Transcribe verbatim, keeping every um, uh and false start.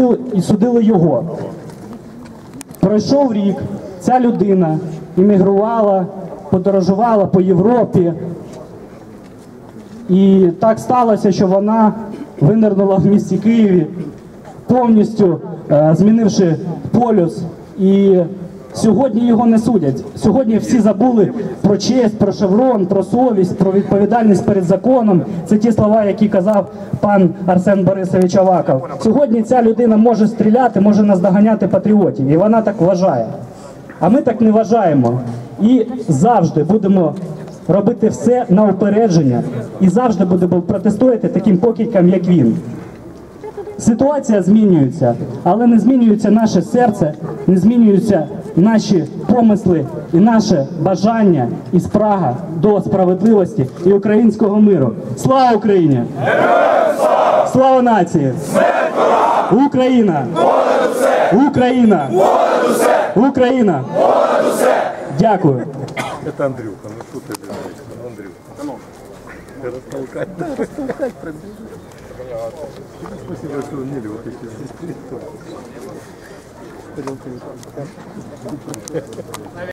судили, і судили його. Пройшов рік, ця людина іммігрувала, подорожувала по Європі. І так сталося, що вона винирнула в місті Києві, повністю е, змінивши полюс. І сьогодні його не судять. Сьогодні всі забули про честь, про шеврон, про совість, про відповідальність перед законом. Це ті слова, які казав пан Арсен Борисович Аваков. Сьогодні ця людина може стріляти, може наздоганяти патріотів. І вона так вважає. А ми так не вважаємо. І завжди будемо робити все на упередження. І завжди будемо протистояти таким покидькам, як він. Ситуація змінюється, але не змінюється наше серце, не змінюються наші помисли і наше бажання і спрага до справедливості і українського миру. Слава Україні! Слава нації! Україна! Україна! Україна! Дякую! Это Андрюха, ну что ты делаешь? Андрюха. Ты растолкать. Растолкать пробежишь. Спасибо, что умели вот эти здесь.